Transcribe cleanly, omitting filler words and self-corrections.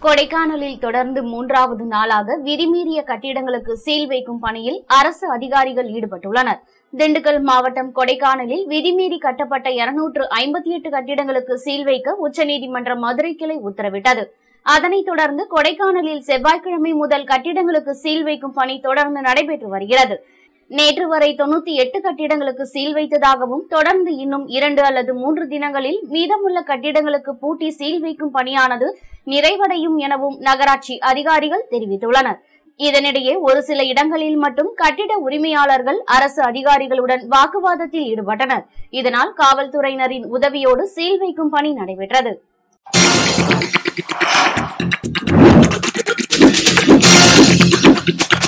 கொடைக்கானலில் தொடர்ந்து மூன்றாவது நாளாக விதிமீறிய கட்டிடங்களுக்கு சீல் வைக்கும் பணியில் அரசு அதிகாரிகள் ஈடுபட்டுள்ளனர். திண்டுக்கல் மாவட்டம் கொடைக்கானலில் விதிமீறி கட்டப்பட்ட 258 கட்டிடங்களுக்கு சீல் வைக்க உச்சநீதிமன்ற மதுரை கிளை உத்தரவிட்டது. அதனைத் தொடர்ந்து கொடைக்கானலில் செவ்வாய்க்கிழமை முதல் கட்டிடங்களுக்கு சீல் வைக்கும் பணி தொடர்ந்து நடைபெற்று வருகிறது. நேற்று வரை 98 கட்டிடங்களுக்கு சீல் வைத்ததாகவும் தொடர்ந்து இன்னும் 2 அல்லது 3 தினங்களில் மீதமுள்ள கட்டிடங்களுக்கு பூட்டி சீல் வைக்கும் பணியானது நிறைவடையும் எனவும் நகராட்சி அதிகாரிகள் தெரிவித்துள்ளனர். இதனிடையே ஒரு சில இடங்களில் மட்டும் கட்டிட உரிமையாளர்கள் அரசு அதிகாரிகளுடன் வாக்குவாதத்தில் ஈடுபட்டனர். இதனால் காவல்துறையினரின் உதவியோடு சீல் வைக்கும் பணி நடைபெற்றது.